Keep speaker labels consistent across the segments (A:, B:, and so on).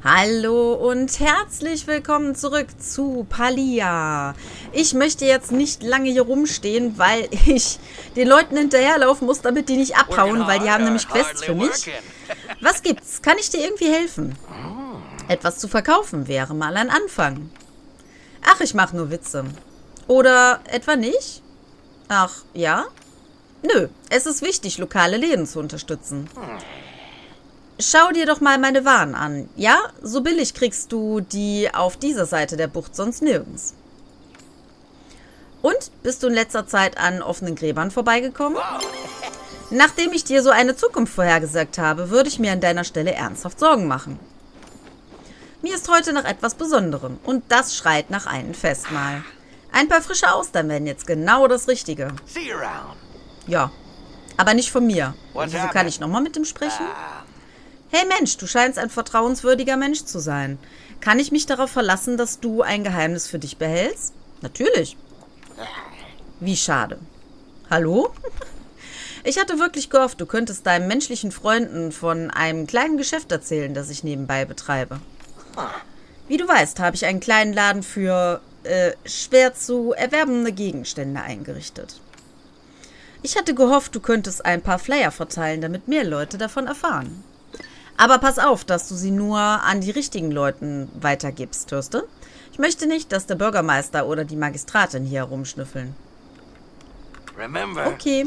A: Hallo und herzlich willkommen zurück zu Palia. Ich möchte jetzt nicht lange hier rumstehen, weil ich den Leuten hinterherlaufen muss, damit die nicht abhauen, weil die haben nämlich Quests für mich. Was gibt's? Kann ich dir irgendwie helfen? Etwas zu verkaufen wäre mal ein Anfang. Ach, ich mache nur Witze. Oder etwa nicht? Ach, ja? Nö, es ist wichtig, lokale Läden zu unterstützen. Schau dir doch mal meine Waren an. Ja, so billig kriegst du die auf dieser Seite der Bucht sonst nirgends. Und, bist du in letzter Zeit an offenen Gräbern vorbeigekommen? Nachdem ich dir so eine Zukunft vorhergesagt habe, würde ich mir an deiner Stelle ernsthaft Sorgen machen. Mir ist heute nach etwas Besonderem und das schreit nach einem Festmahl. Ein paar frische Austern wären jetzt genau das Richtige. Ja, aber nicht von mir. Wieso kann ich nochmal mit ihm sprechen? Hey Mensch, du scheinst ein vertrauenswürdiger Mensch zu sein. Kann ich mich darauf verlassen, dass du ein Geheimnis für dich behältst? Natürlich. Wie schade. Hallo? Ich hatte wirklich gehofft, du könntest deinen menschlichen Freunden von einem kleinen Geschäft erzählen, das ich nebenbei betreibe. Wie du weißt, habe ich einen kleinen Laden für schwer zu erwerbende Gegenstände eingerichtet. Ich hatte gehofft, du könntest ein paar Flyer verteilen, damit mehr Leute davon erfahren. Aber pass auf, dass du sie nur an die richtigen Leuten weitergibst, hörst du? Ich möchte nicht, dass der Bürgermeister oder die Magistratin hier herumschnüffeln. Okay.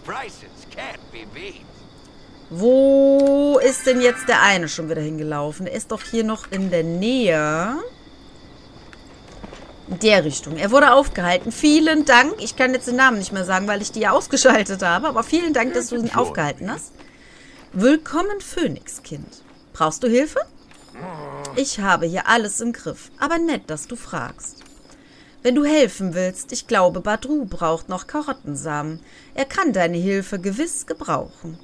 A: Wo ist denn jetzt der eine schon wieder hingelaufen? Er ist doch hier noch in der Nähe. In der Richtung. Er wurde aufgehalten. Vielen Dank. Ich kann jetzt den Namen nicht mehr sagen, weil ich die ja ausgeschaltet habe. Aber vielen Dank, dass du ihn aufgehalten hast. Willkommen, Phönixkind. Brauchst du Hilfe? Ich habe hier alles im Griff. Aber nett, dass du fragst. Wenn du helfen willst, ich glaube, Badru braucht noch Karottensamen. Er kann deine Hilfe gewiss gebrauchen.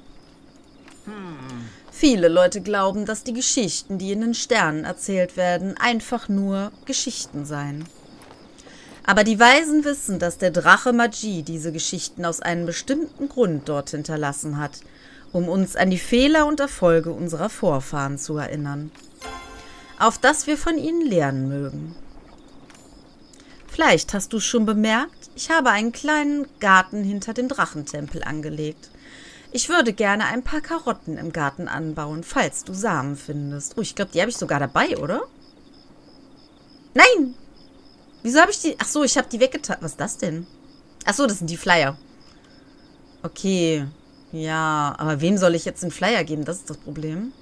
A: Viele Leute glauben, dass die Geschichten, die in den Sternen erzählt werden, einfach nur Geschichten seien. Aber die Weisen wissen, dass der Drache Magi diese Geschichten aus einem bestimmten Grund dort hinterlassen hat, um uns an die Fehler und Erfolge unserer Vorfahren zu erinnern, auf dass wir von ihnen lernen mögen. Vielleicht hast du es schon bemerkt, ich habe einen kleinen Garten hinter dem Drachentempel angelegt. Ich würde gerne ein paar Karotten im Garten anbauen, falls du Samen findest. Oh, ich glaube, die habe ich sogar dabei, oder? Nein! Wieso habe ich die... Ach so, ich habe die weggetan. Was ist das denn? Ach so, das sind die Flyer. Okay. Ja, aber wem soll ich jetzt den Flyer geben? Das ist das Problem.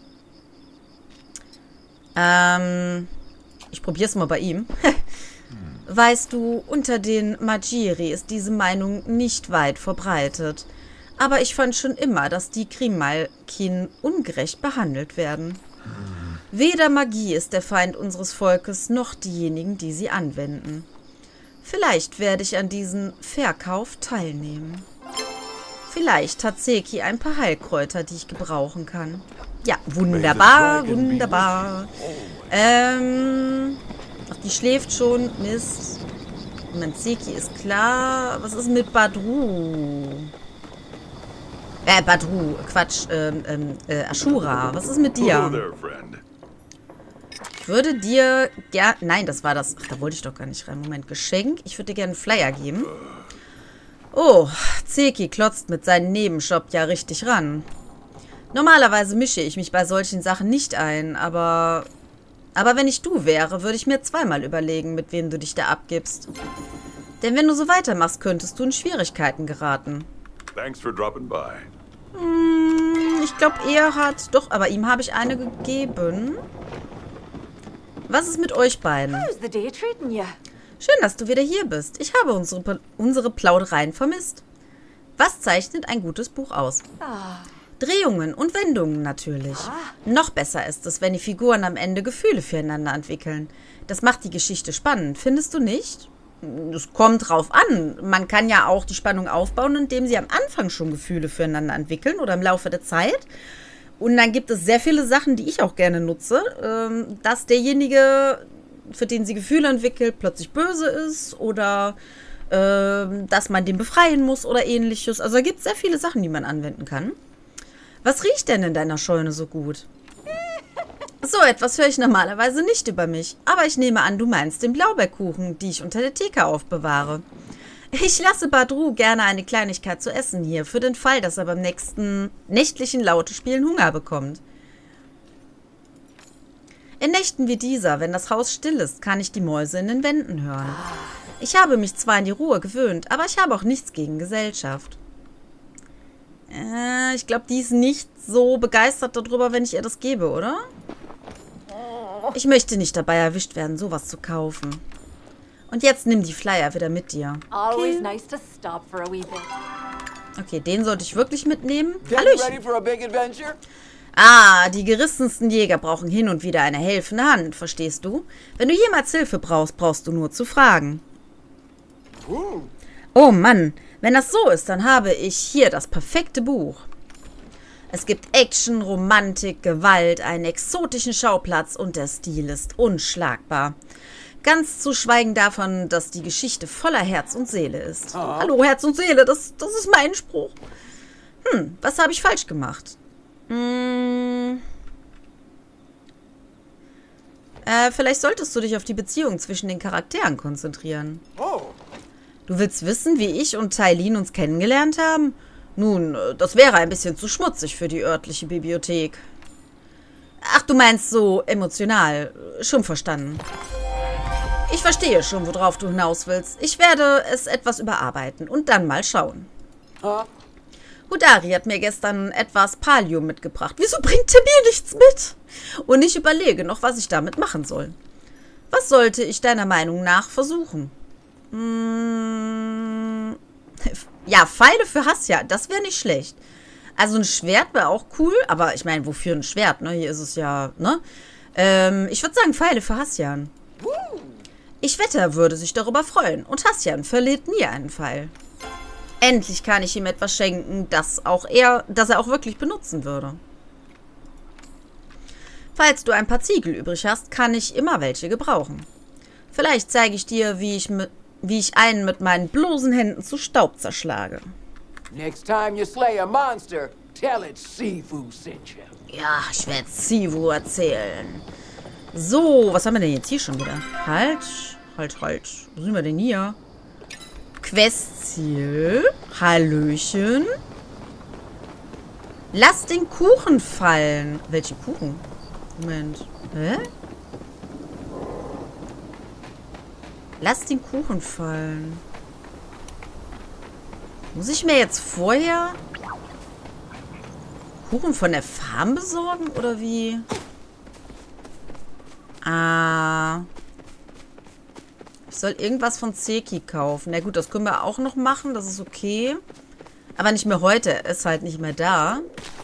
A: Ich probiere es mal bei ihm. Weißt du, unter den Magiri ist diese Meinung nicht weit verbreitet. Aber ich fand schon immer, dass die Grimalkin ungerecht behandelt werden. Weder Magie ist der Feind unseres Volkes, noch diejenigen, die sie anwenden. Vielleicht werde ich an diesem Verkauf teilnehmen. Vielleicht hat Seki ein paar Heilkräuter, die ich gebrauchen kann. Ja, wunderbar, wunderbar. Ach, die schläft schon. Mist. Moment, Seki ist klar. Was ist mit Badru? Badru, Quatsch, Ashura. Was ist mit dir? Ich würde dir gerne... Nein, das war das... Ach, da wollte ich doch gar nicht rein. Moment, Geschenk. Ich würde dir gerne einen Flyer geben. Oh, Seki klotzt mit seinem Nebenjob ja richtig ran. Normalerweise mische ich mich bei solchen Sachen nicht ein, aber wenn ich du wäre, würde ich mir zweimal überlegen, mit wem du dich da abgibst. Denn wenn du so weitermachst, könntest du in Schwierigkeiten geraten.
B: Thanks for dropping by.
A: Ich glaube, er hat... Doch, aber ihm habe ich eine gegeben. Was ist mit euch beiden? Schön, dass du wieder hier bist. Ich habe unsere Plaudereien vermisst. Was zeichnet ein gutes Buch aus? Drehungen und Wendungen natürlich. Noch besser ist es, wenn die Figuren am Ende Gefühle füreinander entwickeln. Das macht die Geschichte spannend, findest du nicht? Es kommt drauf an. Man kann ja auch die Spannung aufbauen, indem sie am Anfang schon Gefühle füreinander entwickeln oder im Laufe der Zeit. Und dann gibt es sehr viele Sachen, die ich auch gerne nutze, dass derjenige, für den sie Gefühle entwickelt, plötzlich böse ist oder dass man den befreien muss oder ähnliches. Also da gibt es sehr viele Sachen, die man anwenden kann. Was riecht denn in deiner Scheune so gut? So etwas höre ich normalerweise nicht über mich. Aber ich nehme an, du meinst den Blaubeerkuchen, die ich unter der Theke aufbewahre. Ich lasse Badru gerne eine Kleinigkeit zu essen hier, für den Fall, dass er beim nächsten nächtlichen Laute-Spielen Hunger bekommt. In Nächten wie dieser, wenn das Haus still ist, kann ich die Mäuse in den Wänden hören. Ich habe mich zwar an die Ruhe gewöhnt, aber ich habe auch nichts gegen Gesellschaft. Ich glaube, die ist nicht so begeistert darüber, wenn ich ihr das gebe, oder? Ich möchte nicht dabei erwischt werden, sowas zu kaufen. Und jetzt nimm die Flyer wieder mit dir.
C: Always nice to stop for a wee bit.
A: Okay, den sollte ich wirklich mitnehmen.
D: Getting ready
A: Hallöchen.
D: for a big adventure?
A: Ah, die gerissensten Jäger brauchen hin und wieder eine helfende Hand, verstehst du? Wenn du jemals Hilfe brauchst, brauchst du nur zu fragen. Oh Mann, wenn das so ist, dann habe ich hier das perfekte Buch. Es gibt Action, Romantik, Gewalt, einen exotischen Schauplatz und der Stil ist unschlagbar. Ganz zu schweigen davon, dass die Geschichte voller Herz und Seele ist. Hallo, Herz und Seele, das ist mein Spruch. Was habe ich falsch gemacht? Vielleicht solltest du dich auf die Beziehung zwischen den Charakteren konzentrieren.
D: Oh,
A: Du willst wissen, wie ich und Tailin uns kennengelernt haben? Nun, das wäre ein bisschen zu schmutzig für die örtliche Bibliothek. Ach, du meinst so emotional. Schon verstanden. Ich verstehe schon, worauf du hinaus willst. Ich werde es etwas überarbeiten und dann mal schauen. Hudari hat mir gestern etwas Pallium mitgebracht. Wieso bringt er mir nichts mit? Und ich überlege noch, was ich damit machen soll. Was sollte ich deiner Meinung nach versuchen? Ja, Pfeile für Hassia, das wäre nicht schlecht. Also ein Schwert wäre auch cool, aber ich meine, wofür ein Schwert, ne? Hier ist es ja, ne? Ich würde sagen Pfeile für Hassian. Ich wette, er würde sich darüber freuen. Und Hassian verliert nie einen Pfeil. Endlich kann ich ihm etwas schenken, das er auch wirklich benutzen würde. Falls du ein paar Ziegel übrig hast, kann ich immer welche gebrauchen. Vielleicht zeige ich dir, wie ich einen mit meinen bloßen Händen zu Staub zerschlage.
D: next time you slay a monster, tell it Sifu sent you.
A: Ja, ich werde Sivu erzählen. So, was haben wir denn jetzt hier schon wieder? Halt. Wo sind wir denn hier? Questziel. Hallöchen. Lass den Kuchen fallen. Welche Kuchen? Moment. Hä? Lass den Kuchen fallen. Muss ich mir jetzt vorher Kuchen von der Farm besorgen? Oder wie? Ich soll irgendwas von Zeki kaufen. Na gut, das können wir auch noch machen. Das ist okay. Aber nicht mehr heute. Er ist halt nicht mehr da.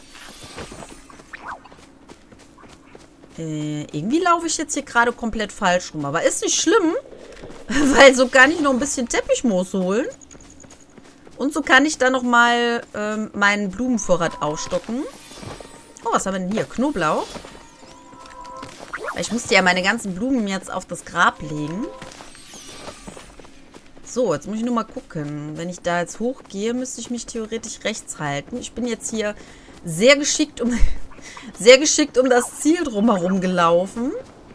A: Irgendwie laufe ich jetzt hier gerade komplett falsch rum. Aber ist nicht schlimm. Weil so kann ich noch ein bisschen Teppichmoos holen. Und so kann ich dann nochmal meinen Blumenvorrat aufstocken. Oh, was haben wir denn hier? Knoblauch. Ich musste ja meine ganzen Blumen jetzt auf das Grab legen. So, jetzt muss ich nur mal gucken. Wenn ich da jetzt hochgehe, müsste ich mich theoretisch rechts halten. Ich bin jetzt hier sehr geschickt um das Ziel drumherum gelaufen.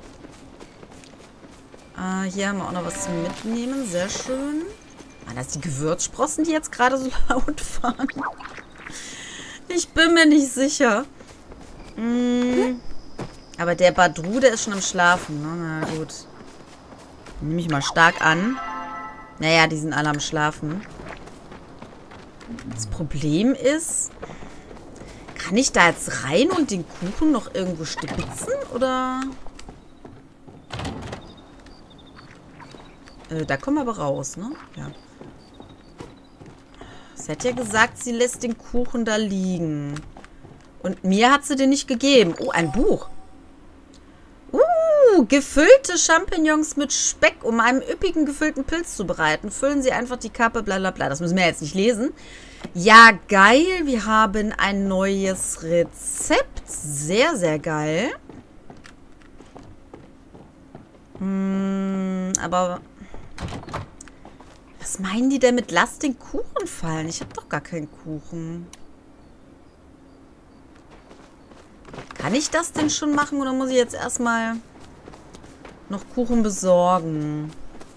A: Hier haben wir auch noch was zum Mitnehmen. Sehr schön. Waren das die Gewürzsprossen, die jetzt gerade so laut fahren? Ich bin mir nicht sicher. Aber der Badru, der ist schon am Schlafen. Ne? Na gut. Nehme ich mal stark an. Naja, die sind alle am Schlafen. Das Problem ist, kann ich da jetzt rein und den Kuchen noch irgendwo stibitzen? Oder? Da kommen wir aber raus, ne? Ja. Sie hat ja gesagt, sie lässt den Kuchen da liegen. Und mir hat sie den nicht gegeben. Oh, ein Buch. Gefüllte Champignons mit Speck, um einen üppigen gefüllten Pilz zu bereiten. Füllen Sie einfach die Kappe, bla bla bla. Das müssen wir jetzt nicht lesen. Ja, geil. Wir haben ein neues Rezept. Sehr, sehr geil. Aber was meinen die denn mit lass den Kuchen fallen? Ich habe doch gar keinen Kuchen. Kann ich das denn schon machen oder muss ich jetzt erstmal noch Kuchen besorgen?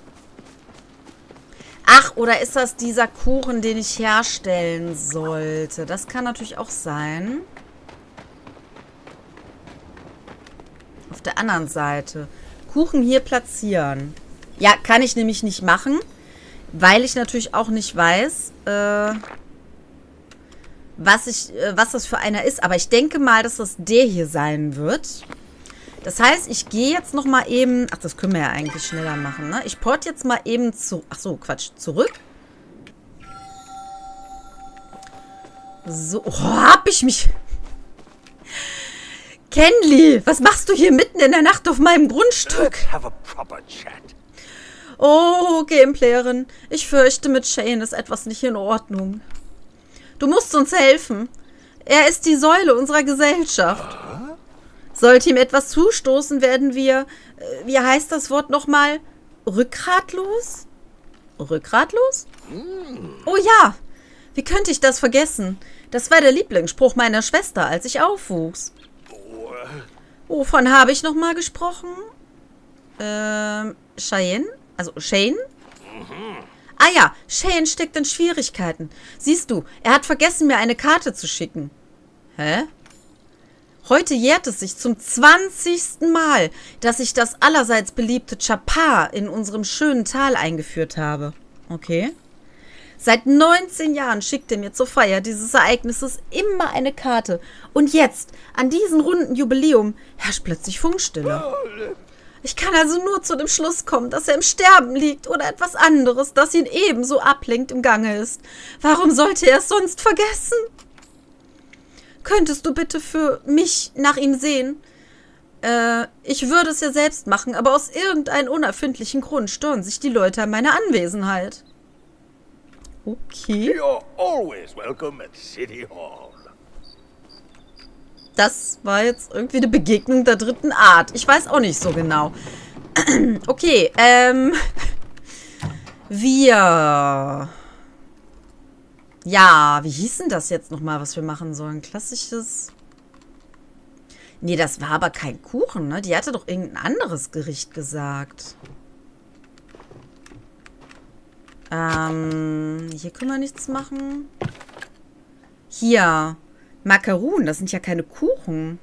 A: Ach, oder ist das dieser Kuchen, den ich herstellen sollte? Das kann natürlich auch sein. Auf der anderen Seite. Kuchen hier platzieren. Ja, kann ich nämlich nicht machen, weil ich natürlich auch nicht weiß, was das für einer ist. Aber ich denke mal, dass das der hier sein wird. Das heißt, ich gehe jetzt noch mal eben... Ach, das können wir ja eigentlich schneller machen, ne? Ich port jetzt mal eben zu... Ach so, Quatsch. Zurück. So. Oh, hab ich mich... Kenly, was machst du hier mitten in der Nacht auf meinem Grundstück? Oh, Gameplayerin. Ich fürchte, mit Shane ist etwas nicht in Ordnung. Du musst uns helfen. Er ist die Säule unserer Gesellschaft. Sollte ihm etwas zustoßen, werden wir, wie heißt das Wort nochmal? Rückgratlos? Rückgratlos? Oh ja, wie könnte ich das vergessen? Das war der Lieblingsspruch meiner Schwester, als ich aufwuchs. Wovon habe ich nochmal gesprochen? Cheyenne? Also Shane? Ah ja, Shane steckt in Schwierigkeiten. Siehst du, er hat vergessen, mir eine Karte zu schicken. Hä? Heute jährt es sich zum 20. Mal, dass ich das allerseits beliebte Chapar in unserem schönen Tal eingeführt habe. Okay. Seit 19 Jahren schickt er mir zur Feier dieses Ereignisses immer eine Karte. Und jetzt, an diesem runden Jubiläum, herrscht plötzlich Funkstille. Ich kann also nur zu dem Schluss kommen, dass er im Sterben liegt oder etwas anderes, das ihn ebenso ablenkt im Gange ist. Warum sollte er es sonst vergessen? Könntest du bitte für mich nach ihm sehen? Ich würde es ja selbst machen, aber aus irgendeinem unerfindlichen Grund stören sich die Leute an meiner Anwesenheit. Okay.
E: You're always welcome at City Hall.
A: Das war jetzt irgendwie eine Begegnung der dritten Art. Ich weiß auch nicht so genau. Okay, wir... Ja, wie hieß denn das jetzt nochmal, was wir machen sollen? Klassisches... Nee, das war aber kein Kuchen, ne? Die hatte doch irgendein anderes Gericht gesagt. Hier können wir nichts machen. Hier. Makaronen, das sind ja keine Kuchen.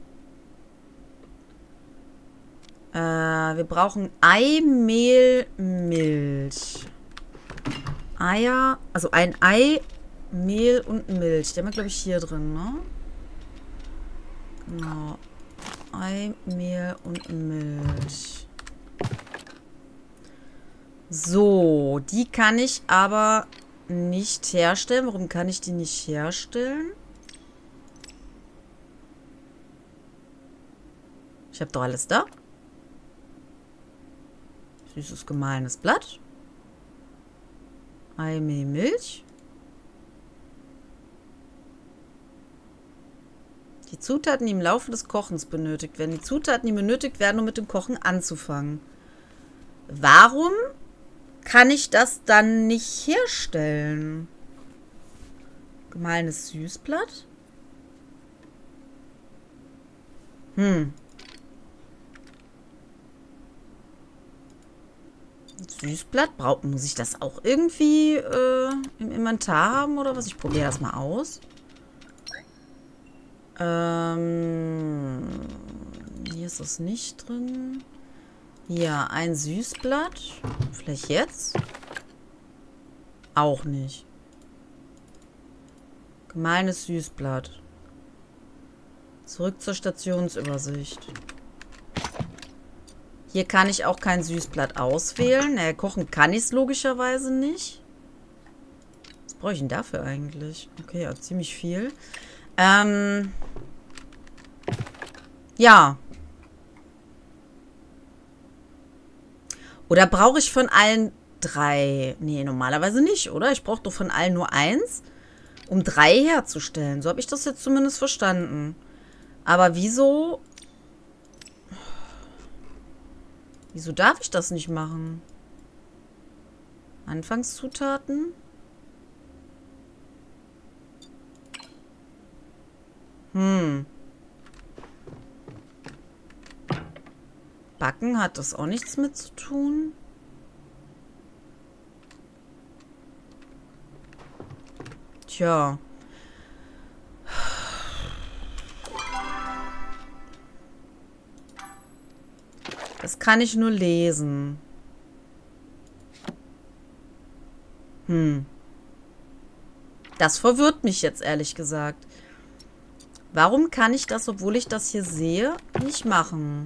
A: Wir brauchen Ei, Mehl, Milch. Eier, also ein Ei, Mehl und Milch. Die haben wir, glaube ich, hier drin, ne? Genau. Ei, Mehl und Milch. So, die kann ich aber nicht herstellen. Warum kann ich die nicht herstellen? Ich habe doch alles da. Süßes gemahlenes Blatt. Ei, Mehl, Milch. Die Zutaten, die im Laufe des Kochens benötigt werden. Die Zutaten, die benötigt werden, um mit dem Kochen anzufangen. Warum kann ich das dann nicht herstellen? Gemahlenes Süßblatt? Süßblatt? Muss ich das auch irgendwie im Inventar haben oder was? Ich probiere das mal aus. Hier ist es nicht drin. Hier, ein Süßblatt. Vielleicht jetzt? Auch nicht. Gemahlenes Süßblatt. Zurück zur Stationsübersicht. Hier kann ich auch kein Süßblatt auswählen. Naja, kochen kann ich es logischerweise nicht. Was brauche ich denn dafür eigentlich? Okay, ja, ziemlich viel. Ja. Oder brauche ich von allen 3? Nee, normalerweise nicht, oder? Ich brauche doch von allen nur 1, um 3 herzustellen. So habe ich das jetzt zumindest verstanden. Aber wieso... Wieso darf ich das nicht machen? Anfangszutaten? Backen hat das auch nichts mit zu tun. Tja. Das kann ich nur lesen. Das verwirrt mich jetzt, ehrlich gesagt. Warum kann ich das, obwohl ich das hier sehe, nicht machen?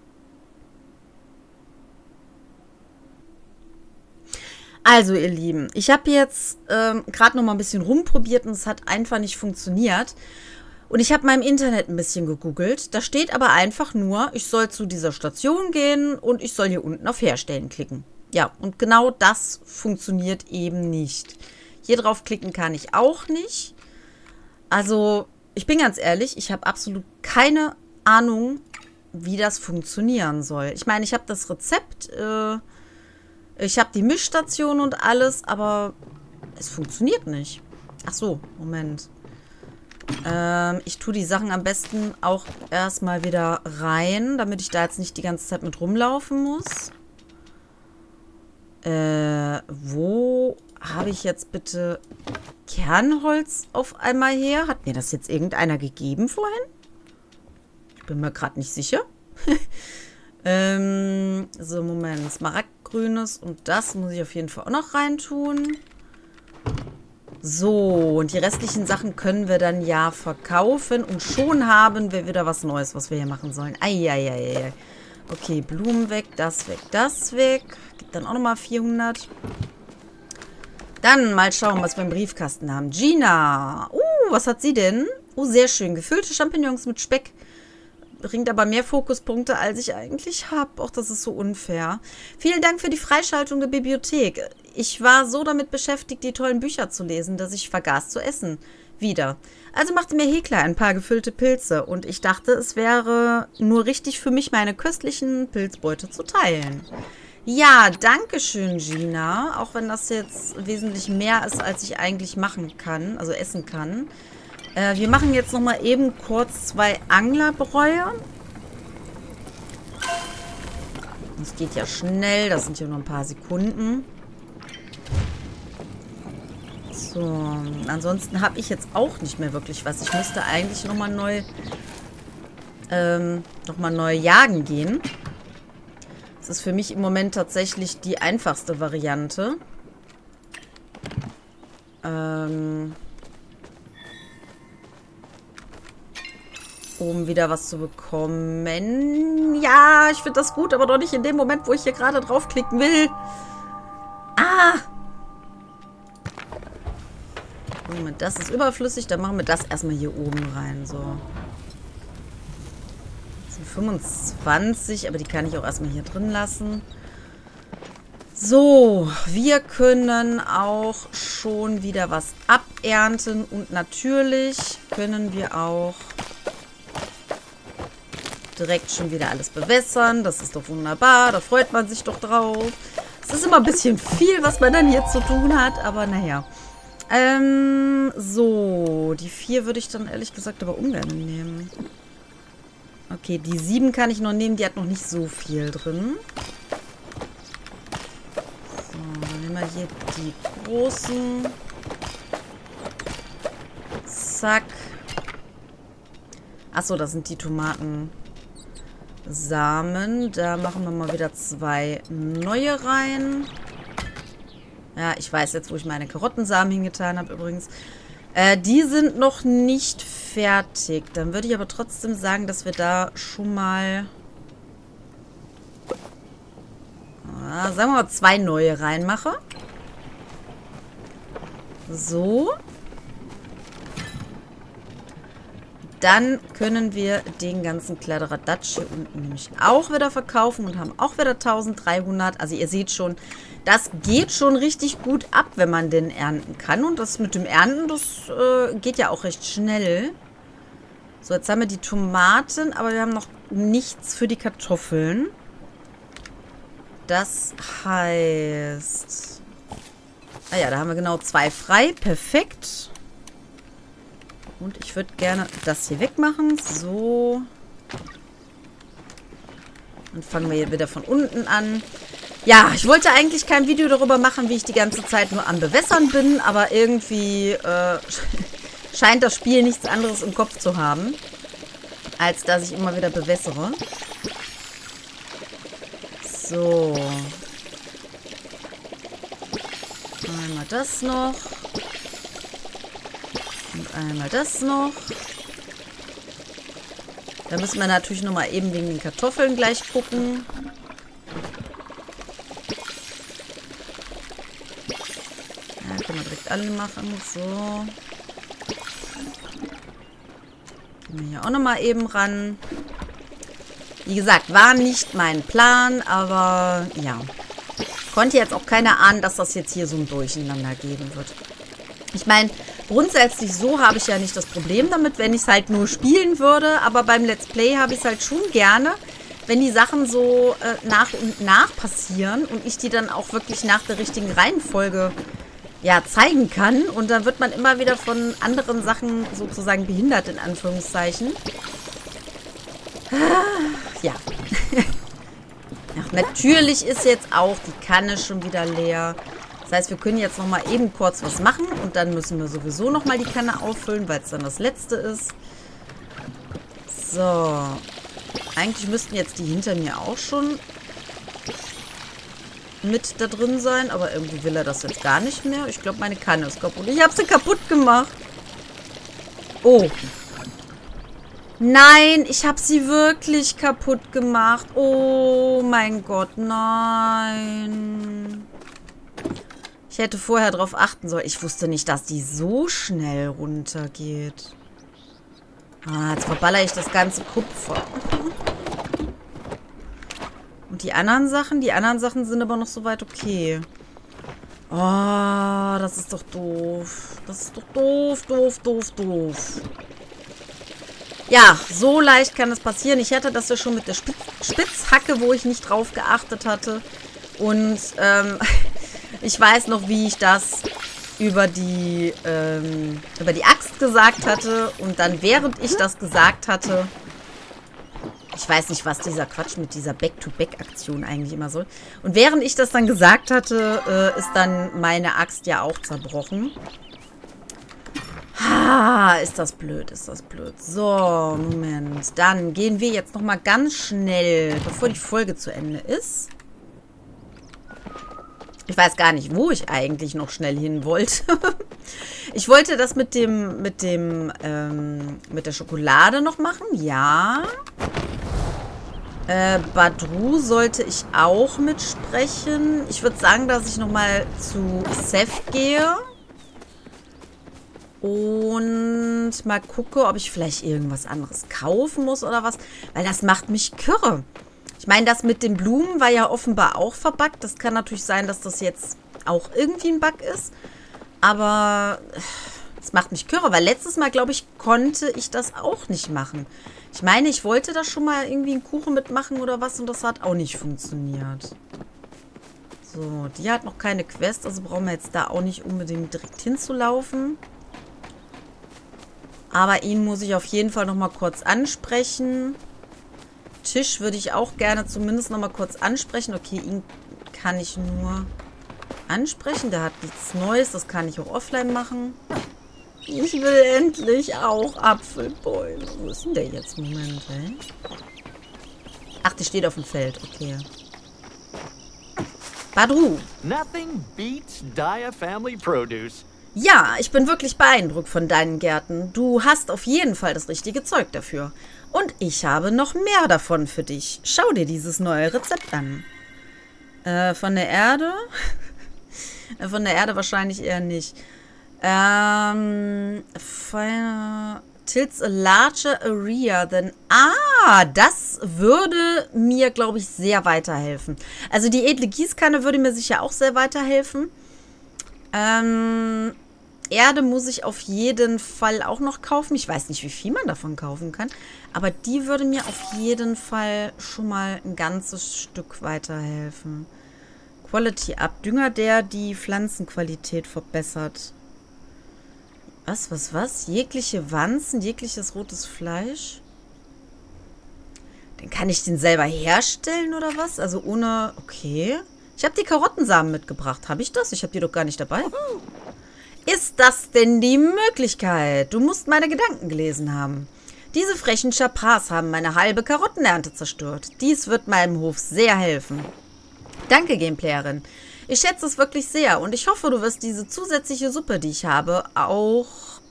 A: Also, ihr Lieben, ich habe jetzt gerade noch mal ein bisschen rumprobiert und es hat einfach nicht funktioniert. Und ich habe mal im Internet ein bisschen gegoogelt. Da steht aber einfach nur, ich soll zu dieser Station gehen und ich soll hier unten auf Herstellen klicken. Ja, und genau das funktioniert eben nicht. Hier drauf klicken kann ich auch nicht. Also, ich bin ganz ehrlich, ich habe absolut keine Ahnung, wie das funktionieren soll. Ich meine, ich habe das Rezept, ich habe die Mischstation und alles, aber es funktioniert nicht. Ach so, Moment. Ich tue die Sachen am besten auch erstmal wieder rein, damit ich da jetzt nicht die ganze Zeit mit rumlaufen muss. Wo habe ich jetzt bitte Kernholz auf einmal her? Hat mir das jetzt irgendeiner gegeben vorhin? Ich bin mir gerade nicht sicher. So, Moment. Smaragdgrünes und das muss ich auf jeden Fall auch noch reintun. So, und die restlichen Sachen können wir dann ja verkaufen. Und schon haben wir wieder was Neues, was wir hier machen sollen. Eieiei. Okay, Blumen weg, das weg, das weg. Gibt dann auch nochmal 400. Dann mal schauen, was wir im Briefkasten haben. Gina. Was hat sie denn? Sehr schön. Gefüllte Champignons mit Speck. Bringt aber mehr Fokuspunkte, als ich eigentlich habe. Auch das ist so unfair. Vielen Dank für die Freischaltung der Bibliothek. Ich war so damit beschäftigt, die tollen Bücher zu lesen, dass ich vergaß zu essen. Wieder. Also machte mir Hekla ein paar gefüllte Pilze. Und ich dachte, es wäre nur richtig für mich, meine köstlichen Pilzbeute zu teilen. Ja, danke schön, Gina. Auch wenn das jetzt wesentlich mehr ist, als ich eigentlich machen kann, also essen kann. Wir machen jetzt nochmal eben kurz 2 Anglerbräue. Das geht ja schnell, das sind ja nur ein paar Sekunden. So, ansonsten habe ich jetzt auch nicht mehr wirklich was. Ich müsste eigentlich nochmal neu jagen gehen. Das ist für mich im Moment tatsächlich die einfachste Variante. Um wieder was zu bekommen. Ja, ich finde das gut, aber doch nicht in dem Moment, wo ich hier gerade draufklicken will. Moment, das ist überflüssig. Dann machen wir das erstmal hier oben rein. So. Das sind 25, aber die kann ich auch erstmal hier drin lassen. So, wir können auch schon wieder was abernten. Und natürlich können wir auch direkt schon wieder alles bewässern. Das ist doch wunderbar. Da freut man sich doch drauf. Es ist immer ein bisschen viel, was man dann hier zu tun hat. Aber naja. So. Die 4 würde ich dann ehrlich gesagt aber ungern nehmen. Okay, die 7 kann ich noch nehmen. Die hat noch nicht so viel drin. So, dann nehmen wir hier die großen. Zack. Achso, das sind die Tomaten. Samen. Da machen wir mal wieder 2 neue rein. Ja, ich weiß jetzt, wo ich meine Karottensamen hingetan habe übrigens. Die sind noch nicht fertig. Dann würde ich aber trotzdem sagen, dass wir da schon mal... sagen wir mal 2 neue reinmache. So. Dann können wir den ganzen Kladderadatsch hier unten nämlich auch wieder verkaufen und haben auch wieder 1300. Also ihr seht schon, das geht schon richtig gut ab, wenn man den ernten kann. Und das mit dem Ernten, das geht ja auch recht schnell. So, jetzt haben wir die Tomaten, aber wir haben noch nichts für die Kartoffeln. Das heißt... Ah ja, da haben wir genau 2 frei. Perfekt. Und ich würde gerne das hier wegmachen. So. Dann fangen wir hier wieder von unten an. Ja, ich wollte eigentlich kein Video darüber machen, wie ich die ganze Zeit nur am Bewässern bin, aber irgendwie scheint das Spiel nichts anderes im Kopf zu haben, als dass ich immer wieder bewässere. So. Einmal das noch. Und einmal das noch. Da müssen wir natürlich nochmal eben wegen den Kartoffeln gleich gucken. Ja, können wir direkt alle machen. So. Gehen wir hier auch nochmal eben ran. Wie gesagt, war nicht mein Plan, aber ja. Konnte jetzt auch keiner ahnen, dass das jetzt hier so ein Durcheinander geben wird. Ich meine, grundsätzlich so habe ich ja nicht das Problem damit, wenn ich es halt nur spielen würde. Aber beim Let's Play habe ich es halt schon gerne, wenn die Sachen so nach und nach passieren und ich die dann auch wirklich nach der richtigen Reihenfolge ja, zeigen kann. Und dann wird man immer wieder von anderen Sachen sozusagen behindert, in Anführungszeichen. Ja. Ach, natürlich ist jetzt auch die Kanne schon wieder leer. Das heißt, wir können jetzt nochmal eben kurz was machen und dann müssen wir sowieso nochmal die Kanne auffüllen, weil es dann das letzte ist. So. Eigentlich müssten jetzt die hinter mir auch schon mit da drin sein, aber irgendwie will er das jetzt gar nicht mehr. Ich glaube, meine Kanne ist kaputt. Ich habe sie kaputt gemacht. Oh. Nein, ich habe sie wirklich kaputt gemacht. Oh mein Gott, nein. Ich hätte vorher darauf achten sollen. Ich wusste nicht, dass die so schnell runtergeht. Ah, jetzt verballere ich das ganze Kupfer. Und die anderen Sachen sind aber noch soweit okay. Oh, das ist doch doof. Das ist doch doof, doof, doof, doof. Ja, so leicht kann es passieren. Ich hatte das ja schon mit der Spitzhacke, wo ich nicht drauf geachtet hatte. Und ich weiß noch, wie ich das über die Axt gesagt hatte. Und dann, während ich das gesagt hatte, ich weiß nicht, was dieser Quatsch mit dieser Back-to-Back-Aktion eigentlich immer soll. Und während ich das dann gesagt hatte, ist dann meine Axt ja auch zerbrochen. Ah, ist das blöd, ist das blöd. So, Moment. Dann gehen wir jetzt nochmal ganz schnell, bevor die Folge zu Ende ist. Ich weiß gar nicht, wo ich eigentlich noch schnell hin wollte. Ich wollte das mit der Schokolade noch machen, ja. Badru sollte ich auch mitsprechen. Ich würde sagen, dass ich nochmal zu Seth gehe. Und mal gucke, ob ich vielleicht irgendwas anderes kaufen muss oder was. Weil das macht mich kirre. Ich meine, das mit den Blumen war ja offenbar auch verbuggt. Das kann natürlich sein, dass das jetzt auch irgendwie ein Bug ist. Aber es macht mich kirre. Weil letztes Mal, glaube ich, konnte ich das auch nicht machen. Ich meine, ich wollte da schon mal irgendwie einen Kuchen mitmachen oder was. Und das hat auch nicht funktioniert. So, die hat noch keine Quest. Also brauchen wir jetzt da auch nicht unbedingt direkt hinzulaufen. Aber ihn muss ich auf jeden Fall noch mal kurz ansprechen. Tisch würde ich auch gerne zumindest noch mal kurz ansprechen. Okay, ihn kann ich nur ansprechen. Der hat nichts Neues. Das kann ich auch offline machen. Ich will endlich auch Apfelbäume. Wo ist denn der jetzt? Moment, ey. Ach, die steht auf dem Feld. Okay. Badru.
F: Nothing beats Daya Family Produce.
A: Ja, ich bin wirklich beeindruckt von deinen Gärten. Du hast auf jeden Fall das richtige Zeug dafür. Und ich habe noch mehr davon für dich. Schau dir dieses neue Rezept an. Von der Erde? Von der Erde wahrscheinlich eher nicht. Tilts a larger area than... Ah, das würde mir, glaube ich, sehr weiterhelfen. Also die edle Gießkanne würde mir sicher auch sehr weiterhelfen. Erde muss ich auf jeden Fall auch noch kaufen. Ich weiß nicht, wie viel man davon kaufen kann. Aber die würde mir auf jeden Fall schon mal ein ganzes Stück weiterhelfen. Quality Up. Dünger, der die Pflanzenqualität verbessert. Was? Jegliche Wanzen, jegliches rotes Fleisch. Dann kann ich den selber herstellen oder was? Also ohne... Okay. Ich habe die Karottensamen mitgebracht. Habe ich das? Ich habe die doch gar nicht dabei. Ist das denn die Möglichkeit? Du musst meine Gedanken gelesen haben. Diese frechen Chapars haben meine halbe Karottenernte zerstört. Dies wird meinem Hof sehr helfen. Danke, Gameplayerin. Ich schätze es wirklich sehr und ich hoffe, du wirst diese zusätzliche Suppe, die ich habe, auch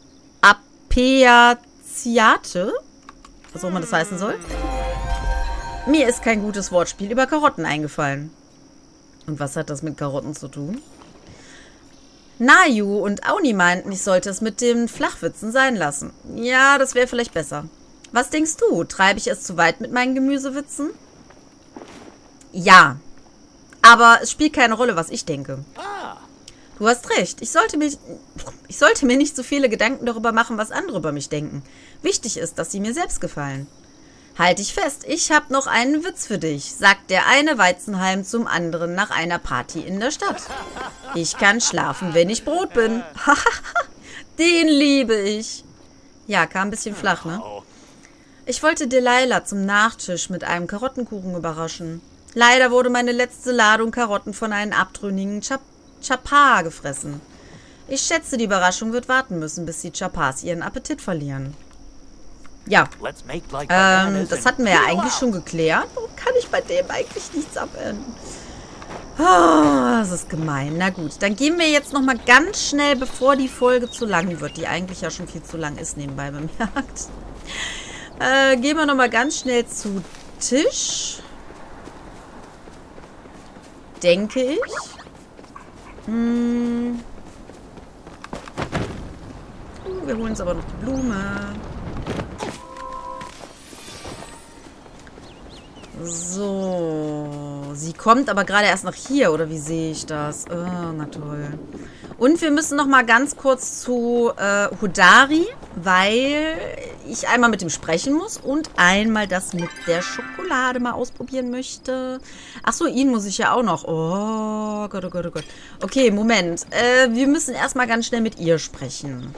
A: Appeaziate, was auch immer das heißen soll. Mir ist kein gutes Wortspiel über Karotten eingefallen. Und was hat das mit Karotten zu tun? Naju und Auni meinten, ich sollte es mit den Flachwitzen sein lassen. Ja, das wäre vielleicht besser. Was denkst du? Treibe ich es zu weit mit meinen Gemüsewitzen? Ja. Aber es spielt keine Rolle, was ich denke. Du hast recht. Ich sollte mir nicht so viele Gedanken darüber machen, was andere über mich denken. Wichtig ist, dass sie mir selbst gefallen. Halt dich fest, ich habe noch einen Witz für dich, sagt der eine Weizenhalm zum anderen nach einer Party in der Stadt. Ich kann schlafen, wenn ich Brot bin. Den liebe ich. Ja, kam ein bisschen flach, ne? Ich wollte Delilah zum Nachtisch mit einem Karottenkuchen überraschen. Leider wurde meine letzte Ladung Karotten von einem abtrünnigen Chapar gefressen. Ich schätze, die Überraschung wird warten müssen, bis die Chapars ihren Appetit verlieren. Ja, das hatten wir ja eigentlich schon geklärt. Warum kann ich bei dem eigentlich nichts abändern? Oh, das ist gemein. Na gut, dann gehen wir jetzt nochmal ganz schnell, bevor die Folge zu lang wird, die eigentlich ja schon viel zu lang ist, nebenbei bemerkt. Gehen wir nochmal ganz schnell zu Tisch. Denke ich. Wir holen uns aber noch die Blume. So. Sie kommt aber gerade erst nach hier, oder wie sehe ich das? Oh, na toll. Und wir müssen noch mal ganz kurz zu Hodari, weil ich einmal mit ihm sprechen muss und einmal das mit der Schokolade mal ausprobieren möchte. Achso, ihn muss ich ja auch noch. Oh Gott, oh Gott, oh Gott. Okay, Moment. Wir müssen erstmal ganz schnell mit ihr sprechen.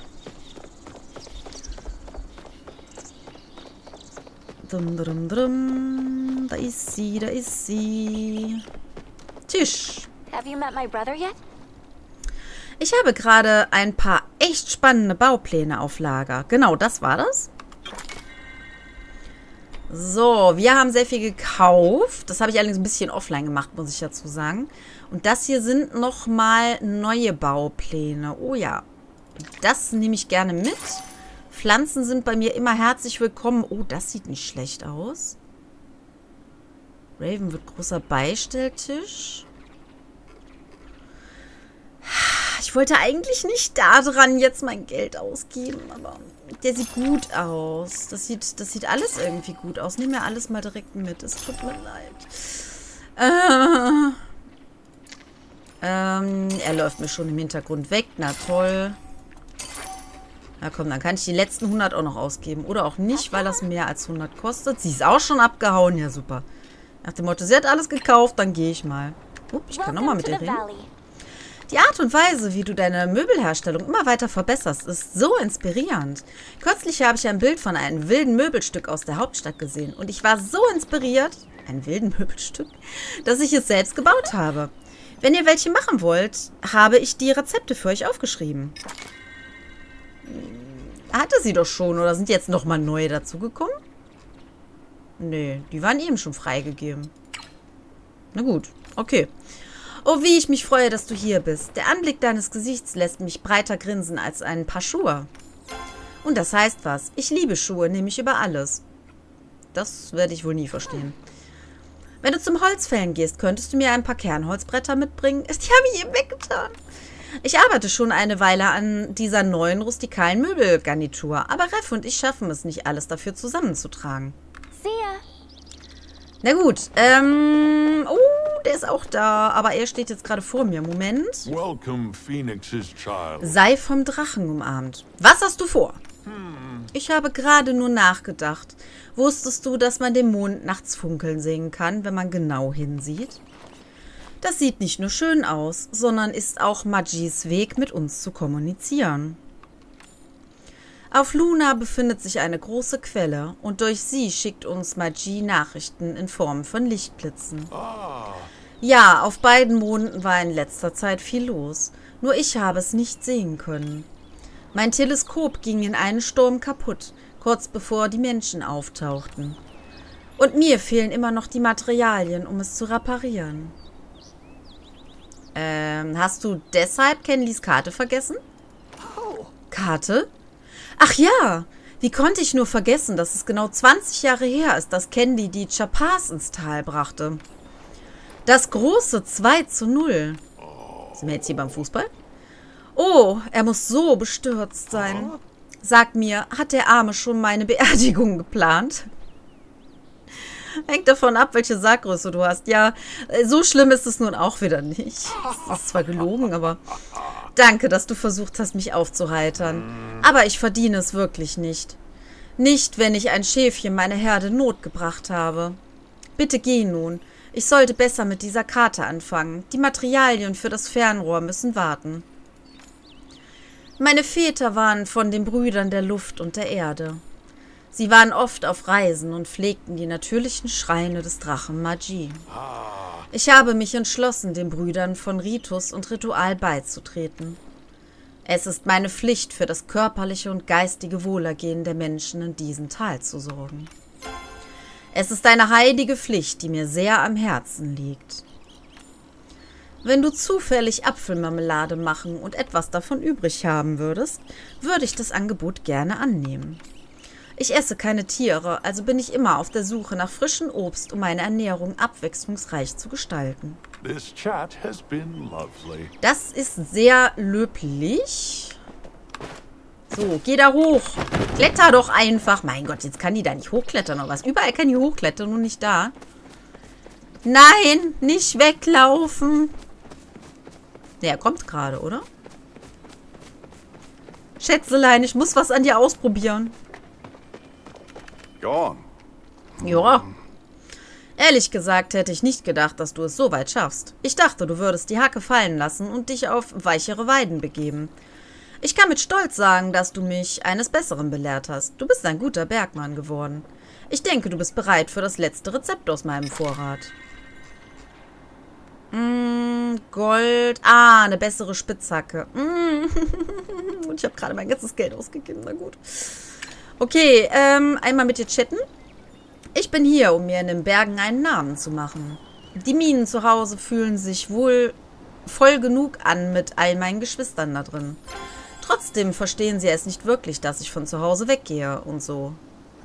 A: Drum, drum, drum. Da ist sie, da ist sie. Tisch.
C: Have you met my brother yet?
A: Ich habe gerade ein paar echt spannende Baupläne auf Lager. Genau, das war das. So, wir haben sehr viel gekauft. Das habe ich allerdings ein bisschen offline gemacht, muss ich dazu sagen. Und das hier sind nochmal neue Baupläne. Oh ja, das nehme ich gerne mit. Pflanzen sind bei mir immer herzlich willkommen. Oh, das sieht nicht schlecht aus. Raven wird großer Beistelltisch. Ich wollte eigentlich nicht daran jetzt mein Geld ausgeben, aber der sieht gut aus. Das sieht alles irgendwie gut aus. Nehmen wir alles mal direkt mit. Es tut mir leid. Er läuft mir schon im Hintergrund weg. Na toll. Na komm, dann kann ich die letzten 100 auch noch ausgeben. Oder auch nicht, weil das mehr als 100 kostet. Sie ist auch schon abgehauen. Ja, super. Nach dem Motto, sie hat alles gekauft, dann gehe ich mal. Ich kann nochmal mit dir reden. Die Art und Weise, wie du deine Möbelherstellung immer weiter verbesserst, ist so inspirierend. Kürzlich habe ich ein Bild von einem wilden Möbelstück aus der Hauptstadt gesehen. Und ich war so inspiriert, ein wilden Möbelstück, dass ich es selbst gebaut habe. Wenn ihr welche machen wollt, habe ich die Rezepte für euch aufgeschrieben. Hatte sie doch schon, oder sind jetzt nochmal neue dazugekommen? Nee, die waren eben schon freigegeben. Na gut, okay. Oh, wie ich mich freue, dass du hier bist. Der Anblick deines Gesichts lässt mich breiter grinsen als ein Paar Schuhe. Und das heißt was. Ich liebe Schuhe, nämlich über alles. Das werde ich wohl nie verstehen. Wenn du zum Holzfällen gehst, könntest du mir ein paar Kernholzbretter mitbringen? Die habe ich eben weggetan. Ich arbeite schon eine Weile an dieser neuen rustikalen Möbelgarnitur, aber Ref und ich schaffen es nicht, alles dafür zusammenzutragen.
C: See ya.
A: Na gut, oh, der ist auch da, aber er steht jetzt gerade vor mir. Moment.
B: Welcome, Phoenix's child.
A: Sei vom Drachen umarmt. Was hast du vor? Ich habe gerade nur nachgedacht. Wusstest du, dass man den Mond nachts funkeln sehen kann, wenn man genau hinsieht? Das sieht nicht nur schön aus, sondern ist auch Magis Weg, mit uns zu kommunizieren. Auf Luna befindet sich eine große Quelle und durch sie schickt uns Magi Nachrichten in Form von Lichtblitzen. Ja, auf beiden Monden war in letzter Zeit viel los, nur ich habe es nicht sehen können. Mein Teleskop ging in einen Sturm kaputt, kurz bevor die Menschen auftauchten. Und mir fehlen immer noch die Materialien, um es zu reparieren. Hast du deshalb Kenlys Karte vergessen? Karte? Ach ja, wie konnte ich nur vergessen, dass es genau 20 Jahre her ist, dass Kenly die Chapars ins Tal brachte. Das große 2:0. Sind wir jetzt hier beim Fußball? Oh, er muss so bestürzt sein. Sag mir, hat der Arme schon meine Beerdigung geplant? Hängt davon ab, welche Sarggröße du hast. Ja, so schlimm ist es nun auch wieder nicht. Das ist zwar gelogen, aber danke, dass du versucht hast, mich aufzuheitern. Aber ich verdiene es wirklich nicht. Nicht, wenn ich ein Schäfchen meiner Herde Not gebracht habe. Bitte geh nun. Ich sollte besser mit dieser Karte anfangen. Die Materialien für das Fernrohr müssen warten. Meine Väter waren von den Brüdern der Luft und der Erde. Sie waren oft auf Reisen und pflegten die natürlichen Schreine des Drachen Magi. Ich habe mich entschlossen, den Brüdern von Ritus und Ritual beizutreten. Es ist meine Pflicht, für das körperliche und geistige Wohlergehen der Menschen in diesem Tal zu sorgen. Es ist eine heilige Pflicht, die mir sehr am Herzen liegt. Wenn du zufällig Apfelmarmelade machen und etwas davon übrig haben würdest, würde ich das Angebot gerne annehmen. Ich esse keine Tiere, also bin ich immer auf der Suche nach frischem Obst, um meine Ernährung abwechslungsreich zu gestalten.
B: This chat has been lovely.
A: Das ist sehr löblich. So, geh da hoch. Kletter doch einfach. Mein Gott, jetzt kann die da nicht hochklettern oder was? Überall kann die hochklettern, nur nicht da. Nein, nicht weglaufen. Ja, er kommt gerade, oder? Schätzelein, ich muss was an dir ausprobieren.
B: Go on.
A: Ja. Ehrlich gesagt hätte ich nicht gedacht, dass du es so weit schaffst. Ich dachte, du würdest die Hacke fallen lassen und dich auf weichere Weiden begeben. Ich kann mit Stolz sagen, dass du mich eines Besseren belehrt hast. Du bist ein guter Bergmann geworden. Ich denke, du bist bereit für das letzte Rezept aus meinem Vorrat. Gold. Ah, eine bessere Spitzhacke. Und ich habe gerade mein ganzes Geld ausgegeben. Na gut. Okay, einmal mit dir chatten. Ich bin hier, um mir in den Bergen einen Namen zu machen. Die Minen zu Hause fühlen sich wohl voll genug an mit all meinen Geschwistern da drin. Trotzdem verstehen sie es nicht wirklich, dass ich von zu Hause weggehe und so.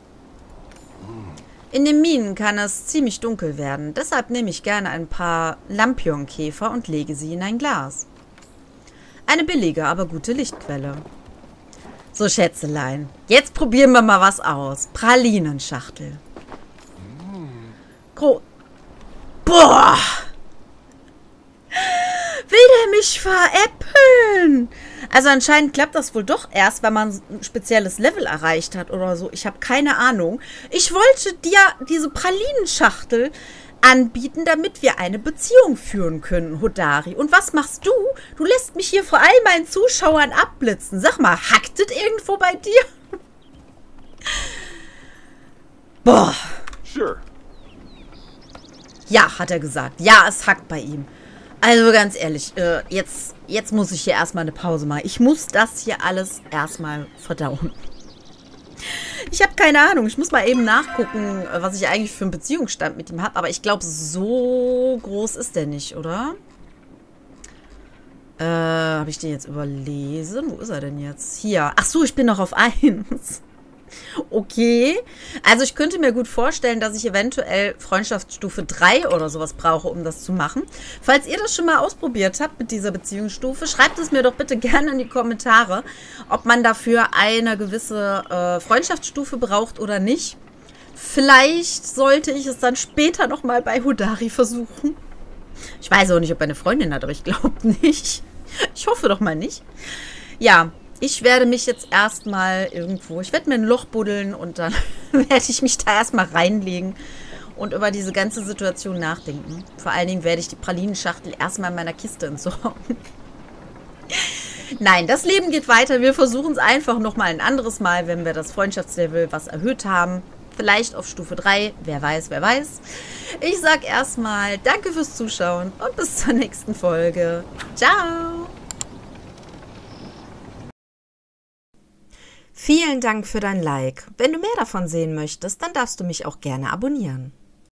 A: In den Minen kann es ziemlich dunkel werden. Deshalb nehme ich gerne ein paar Lampionkäfer und lege sie in ein Glas. Eine billige, aber gute Lichtquelle. So, Schätzelein, jetzt probieren wir mal was aus. Pralinenschachtel. Boah! Will der mich veräppeln? Also anscheinend klappt das wohl doch erst, wenn man ein spezielles Level erreicht hat oder so. Ich habe keine Ahnung. Ich wollte dir diese Pralinenschachtel anbieten, damit wir eine Beziehung führen können, Hodari. Und was machst du? Du lässt mich hier vor all meinen Zuschauern abblitzen. Sag mal, hackt es irgendwo bei dir? Boah.
B: Sure.
A: Ja, hat er gesagt. Ja, es hackt bei ihm. Also ganz ehrlich, jetzt muss ich hier erstmal eine Pause machen. Ich muss das hier alles erstmal verdauen. Ich habe keine Ahnung. Ich muss mal eben nachgucken, was ich eigentlich für einen Beziehungsstand mit ihm habe. Aber ich glaube, so groß ist der nicht, oder? Habe ich den jetzt überlesen? Wo ist er denn jetzt? Hier. Ach so, ich bin noch auf 1. Okay. Also ich könnte mir gut vorstellen, dass ich eventuell Freundschaftsstufe 3 oder sowas brauche, um das zu machen. Falls ihr das schon mal ausprobiert habt mit dieser Beziehungsstufe, schreibt es mir doch bitte gerne in die Kommentare, ob man dafür eine gewisse Freundschaftsstufe braucht oder nicht. Vielleicht sollte ich es dann später nochmal bei Hodari versuchen. Ich weiß auch nicht, ob er eine Freundin hat, aber ich glaube nicht. Ich hoffe doch mal nicht. Ja, ich werde mich jetzt erstmal irgendwo, ich werde mir ein Loch buddeln und dann werde ich mich da erstmal reinlegen und über diese ganze Situation nachdenken. Vor allen Dingen werde ich die Pralinenschachtel erstmal in meiner Kiste entsorgen. Nein, das Leben geht weiter. Wir versuchen es einfach nochmal ein anderes Mal, wenn wir das Freundschaftslevel was erhöht haben. Vielleicht auf Stufe 3. Wer weiß, wer weiß. Ich sag erstmal danke fürs Zuschauen und bis zur nächsten Folge. Ciao! Vielen Dank für dein Like. Wenn du mehr davon sehen möchtest, dann darfst du mich auch gerne abonnieren.